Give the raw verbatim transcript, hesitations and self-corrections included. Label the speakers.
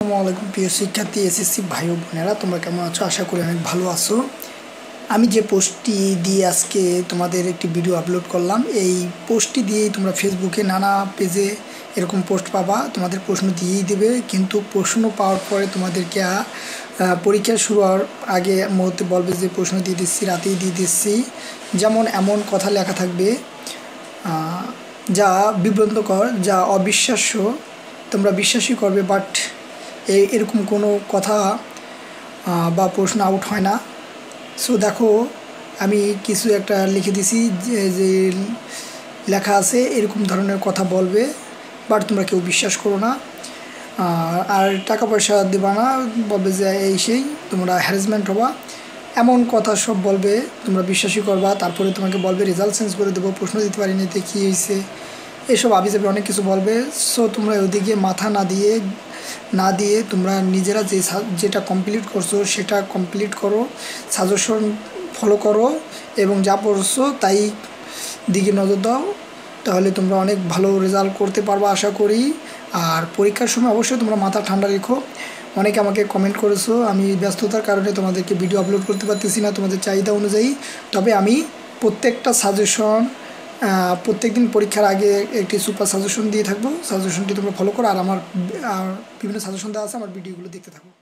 Speaker 1: আসসালামু আলাইকুম প্রিয় শিক্ষার্থী এসএসসি ভাই ও বোনেরা, তোমরা কেমন আছো? আশা করি অনেক ভালো আছো। আমি যে পোস্টটি দিয়ে আজকে তোমাদের একটি ভিডিও আপলোড করলাম, এই পোস্টটি দিয়েই তোমরা ফেসবুকে নানা পেজে এরকম পোস্ট পাবা। তোমাদের প্রশ্ন দিয়েই দেবে, কিন্তু প্রশ্ন পাওয়ার পরে তোমাদেরকে পরীক্ষা শুরু হওয়ার আগে মুহূর্তে বলবে যে প্রশ্ন দিয়ে দিচ্ছি, রাতেই দিয়ে দিচ্ছি। যেমন এমন কথা লেখা থাকবে যা বিভ্রান্তকর, যা অবিশ্বাস্য, তোমরা বিশ্বাসই করবে, বাট এই এরকম কোনো কথা বা প্রশ্ন আউট হয় না। সো দেখো, আমি কিছু একটা লিখে দিছি যে যে লেখা আছে এরকম ধরনের কথা বলবে, বাট তোমরা কেউ বিশ্বাস করো না, আর টাকা পয়সা দেবা না, বলবে যে এই সেই, তোমরা হ্যারাসমেন্ট হবা, এমন কথা সব বলবে, তোমরা বিশ্বাসই করবা। তারপরে তোমাকে বলবে রেজাল্ট চেঞ্জ করে দেবো, প্রশ্ন দিতে পারিনি, তে কী হয়েছে, এসব আবিজাবি অনেক কিছু বলবে। সো তোমরা ওদিকে মাথা না দিয়ে না দিয়ে তোমরা নিজেরা যে যেটা কমপ্লিট করছো সেটা কমপ্লিট করো, সাজেশন ফলো করো এবং যা পড়ছো তাই দিকে নজর দাও, তাহলে তোমরা অনেক ভালো রেজাল্ট করতে পারবে আশা করি। আর পরীক্ষার সময় অবশ্যই তোমরা মাথা ঠান্ডা রেখো। অনেকে আমাকে কমেন্ট করেছো, আমি ব্যস্ততার কারণে তোমাদেরকে ভিডিও আপলোড করতে পারতেছি না তোমাদের চাহিদা অনুযায়ী। তবে আমি প্রত্যেকটা সাজেশন প্রত্যেক দিন পরীক্ষার আগে একটি সুপার সাজেশন দিয়ে থাকবো, সাজেশনটি তোমরা ফলো করো, আর আমার বিভিন্ন সাজেশন দেওয়া আছে, আমার ভিডিওগুলো দেখতে থাকো।